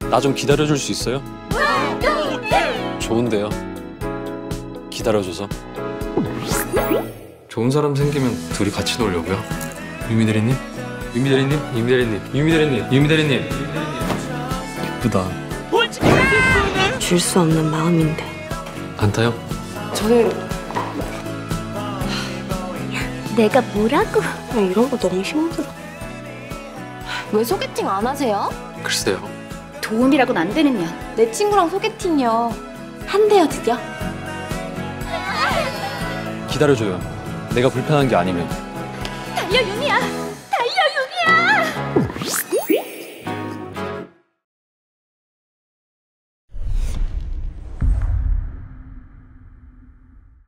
나 좀 기다려줄 수 있어요? 좋은데요. 기다려줘서. 좋은 사람 생기면 둘이 같이 놀려고요. 유미 대리님? 유미 대리님? 유미 대리님? 유미 대리님? 유미 대리님? 예쁘다. 줄 수 없는 마음인데. 안 타요? 저는 내가 뭐라고? 이런 거 너무 힘들어. 왜 소개팅 안 하세요? 글쎄요. 도움이라고는 안 되는 년. 내 친구랑 소개팅이요. 한대요 드디어. 기다려줘요. 내가 불편한 게 아니면. 달려 유미야.